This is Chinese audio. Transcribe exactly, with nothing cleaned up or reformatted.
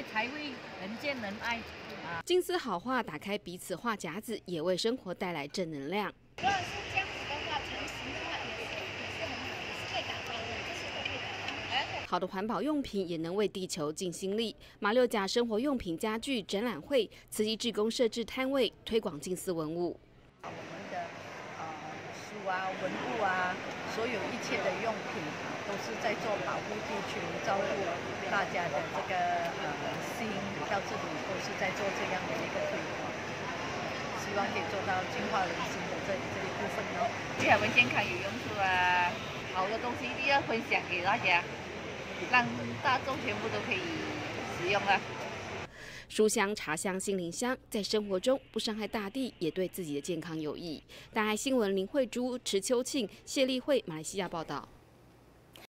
才会人见人爱啊。 金丝好话打开彼此话匣子，也为生活带来正能量。 如果是这样子的话，成型的话也是也是很好，也是会打包的，这些都会打包。 好的环保用品也能为地球尽心力。马六甲生活用品家具展览会，慈济志工设置摊位，推广金丝文物。 我们的呃书啊、文物啊，所有一切的用品都是在做保护地球、照顾大家的这个呃心，到这里都是在做这样的一个推广，希望可以做到净化人心的这这一部分哦。 对他们健康有用处啊，好的东西一定要分享给大家，让大众全部都可以使用啊。 书香、茶香、心灵香，在生活中不伤害大地，也对自己的健康有益。大爱新闻林慧珠、池秋庆、谢丽慧，马来西亚报道。